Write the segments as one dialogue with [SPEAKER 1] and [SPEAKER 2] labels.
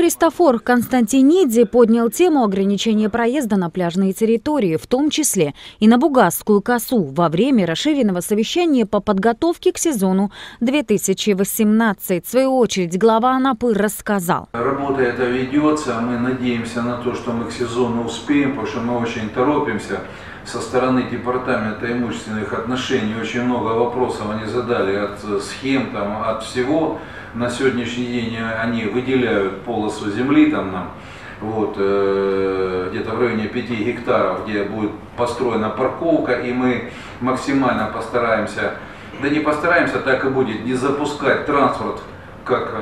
[SPEAKER 1] Христофор Константиниди поднял тему ограничения проезда на пляжные территории, в том числе и на Бугасскую косу, во время расширенного совещания по подготовке к сезону 2018. В свою очередь глава Анапы рассказал.
[SPEAKER 2] Работа эта ведется, мы надеемся на то, что мы к сезону успеем, потому что мы очень торопимся. Со стороны департамента имущественных отношений очень много вопросов они задали от схем, от всего. На сегодняшний день они выделяют полосу земли нам, где-то в районе 5 гектаров, где будет построена парковка, и мы максимально постараемся, да не постараемся, так и будет, не запускать транспорт, как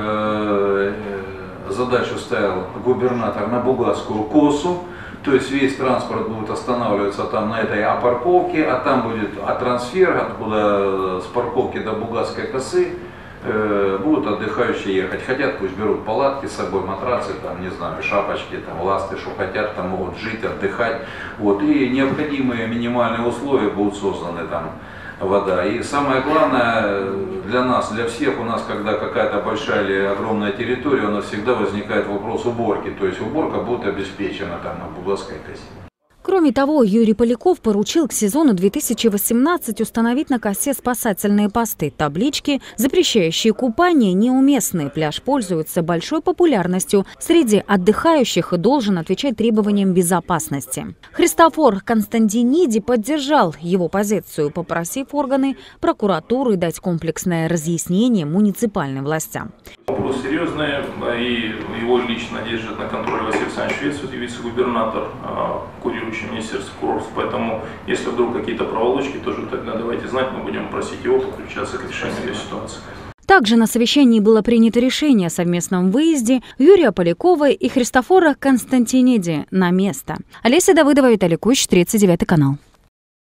[SPEAKER 2] задачу ставил губернатор, на Бугасскую косу. То есть весь транспорт будет останавливаться там на этой парковке, а там будет трансфер, откуда с парковки до Бугасской косы будут отдыхающие ехать. Хотят, пусть берут палатки с собой, матрацы, не знаю, шапочки, ласты, что хотят, там могут жить, отдыхать. И необходимые минимальные условия будут созданы там. Вода. И самое главное для нас, для всех, у нас, когда какая-то большая или огромная территория, у нас всегда возникает вопрос уборки. То есть уборка будет обеспечена на Бугасской косе.
[SPEAKER 1] Кроме того, Юрий Поляков поручил к сезону 2018 установить на косе спасательные посты. Таблички, запрещающие купание, неуместные. Пляж пользуется большой популярностью среди отдыхающих и должен отвечать требованиям безопасности. Христофор Константиниди поддержал его позицию, попросив органы прокуратуры дать комплексное разъяснение муниципальным властям.
[SPEAKER 3] Вопрос серьезный, и его лично держит на контроле Василий Александрович Швец, вице-губернатор, курирующий министерство курортов. Поэтому, если вдруг какие-то проволочки, тоже тогда давайте знать, мы будем просить его подключаться к решению этой ситуации.
[SPEAKER 1] Также на совещании было принято решение о совместном выезде Юрия Полякова и Христофора Константиниди на место. Олеся Давыдова, Виталий Кущ, 39 канал.